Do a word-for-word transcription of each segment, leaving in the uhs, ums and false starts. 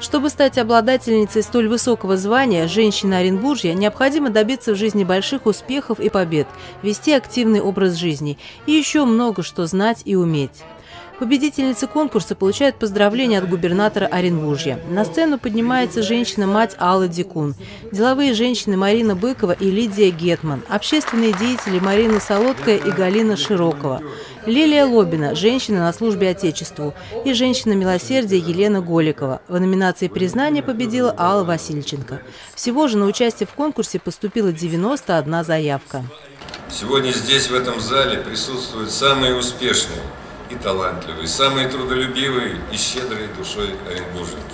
Чтобы стать обладательницей столь высокого звания женщины Оренбуржья, необходимо добиться в жизни больших успехов и побед, вести активный образ жизни и еще много что знать и уметь. Победительницы конкурса получают поздравления от губернатора Оренбуржья. На сцену поднимается женщина-мать Алла Дикун, деловые женщины Марина Быкова и Лидия Гетман, общественные деятели Марина Солодкая и Галина Широкова, Лилия Лобина, женщина на службе Отечеству, и женщина милосердия Елена Голикова. В номинации «Признание» победила Алла Васильченко. Всего же на участие в конкурсе поступила девяносто одна заявка. Сегодня здесь, в этом зале, присутствуют самые успешные и талантливые, самые трудолюбивые и щедрые душой оренбурженки.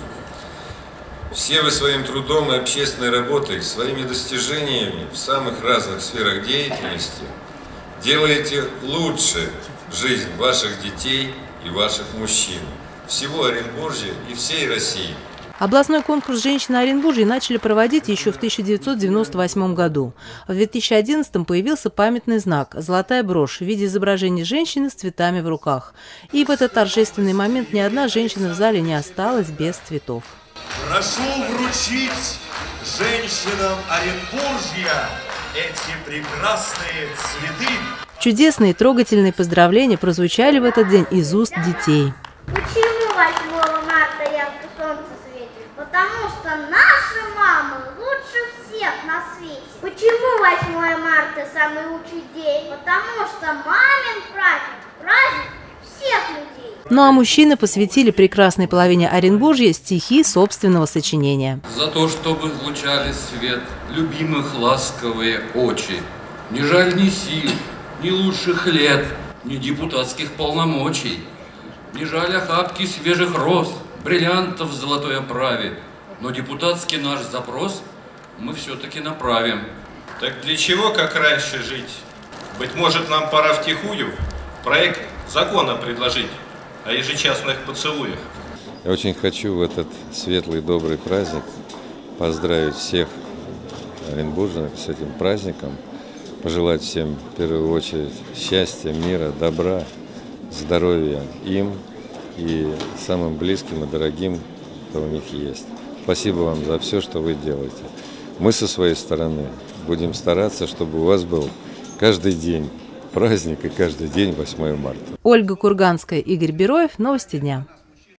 Все вы своим трудом и общественной работой, своими достижениями в самых разных сферах деятельности делаете лучше жизнь ваших детей и ваших мужчин, всего Оренбуржья и всей России. Областной конкурс «Женщины Оренбуржья» начали проводить еще в тысяча девятьсот девяносто восьмом году. В две тысячи одиннадцатом появился памятный знак – золотая брошь в виде изображения женщины с цветами в руках. И в этот торжественный момент ни одна женщина в зале не осталась без цветов. Прошу вручить женщинам Оренбуржья эти прекрасные цветы. Чудесные и трогательные поздравления прозвучали в этот день из уст детей. Почему восьмого марта ярко солнце светит? Потому что наши мамы лучше всех на свете. Почему восьмое марта самый лучший день? Потому что мамин праздник, праздник всех людей. Ну а мужчины посвятили прекрасной половине Оренбуржья стихи собственного сочинения. За то, чтобы излучали свет любимых ласковые очи. Не жаль ни сил, ни лучших лет, ни депутатских полномочий. Не жаль охапки свежих роз, бриллиантов в золотой оправе. Но депутатский наш запрос мы все-таки направим. Так для чего, как раньше, жить? Быть может, нам пора втихую проект закона предложить о ежечасных поцелуях. Я очень хочу в этот светлый, добрый праздник поздравить всех оренбурженок с этим праздником, пожелать всем в первую очередь счастья, мира, добра, здоровья им и самым близким и дорогим, кто у них есть. Спасибо вам за все, что вы делаете. Мы со своей стороны будем стараться, чтобы у вас был каждый день праздник и каждый день восьмое марта. Ольга Курганская, Игорь Бероев. Новости дня.